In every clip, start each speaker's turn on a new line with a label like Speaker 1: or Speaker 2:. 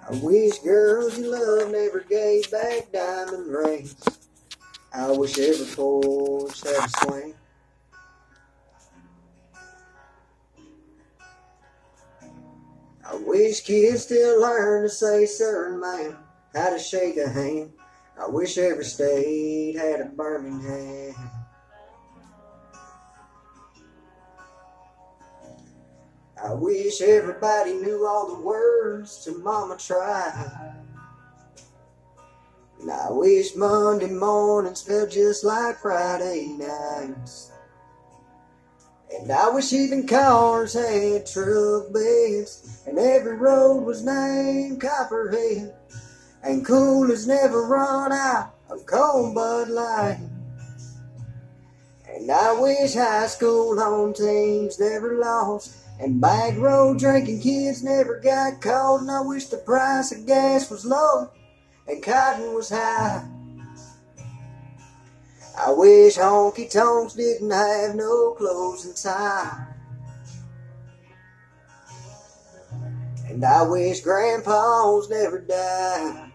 Speaker 1: I wish girls you love never gave back diamond rings. I wish every horse had a swing. I wish kids still learn to say sir and ma'am, how to shake a hand. I wish every state had a Birmingham. I wish everybody knew all the words to Mama Tried. And I wish Monday mornings felt just like Friday nights. And I wish even cars had truck beds, and every road was named Copperhead, and coolers never run out of cold Bud Light. And I wish high school home teams never lost, and back road drinking kids never got caught. And I wish the price of gas was low and cotton was high. I wish honky tonks didn't have no closing time. And I wish grandpas never died.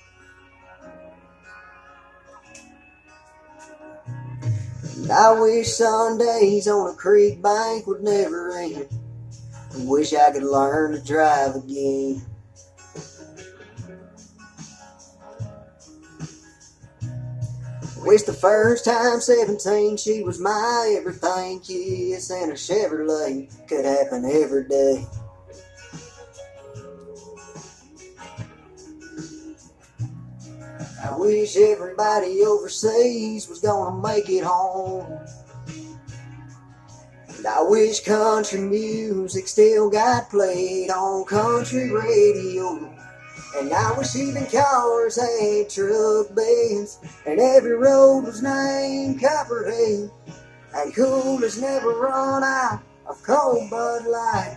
Speaker 1: And I wish Sundays on a creek bank would never end. I wish I could learn to drive again. Wish the first time 17 she was my everything. Kiss and a Chevrolet could happen every day. I wish everybody overseas was gonna make it home. And I wish country music still got played on country radio. And I wish even cars had truck beds, and every road was named Copperhead, and coolers never run out of cold Bud Light.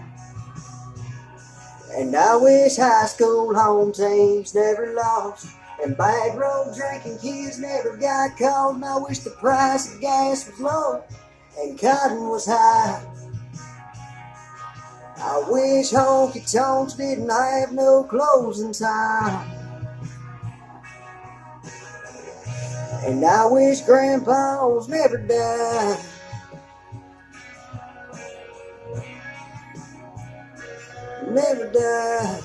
Speaker 1: And I wish high school home teams never lost, and back road drinking kids never got caught. And I wish the price of gas was low and cotton was high. I wish honky tonks didn't have no closing time. And I wish grandpas never died. Never died.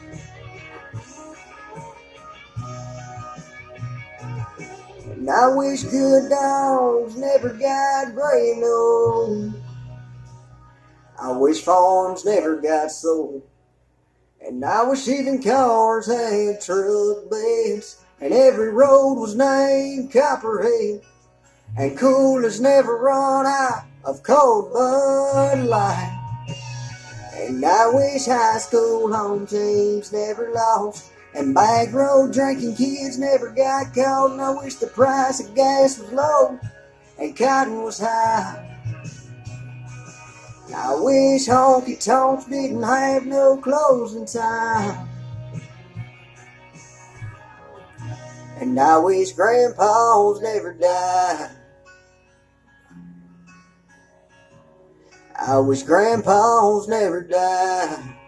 Speaker 1: And I wish good dogs never got gray nose. I wish farms never got sold. And I wish even cars had truck beds, and every road was named Copperhead, and coolers never run out of cold Bud Light. And I wish high school home teams never lost, and back road drinking kids never got caught. And I wish the price of gas was low and cotton was high. I wish honky tonks didn't have no closing time. And I wish grandpas never died. I wish grandpas never died.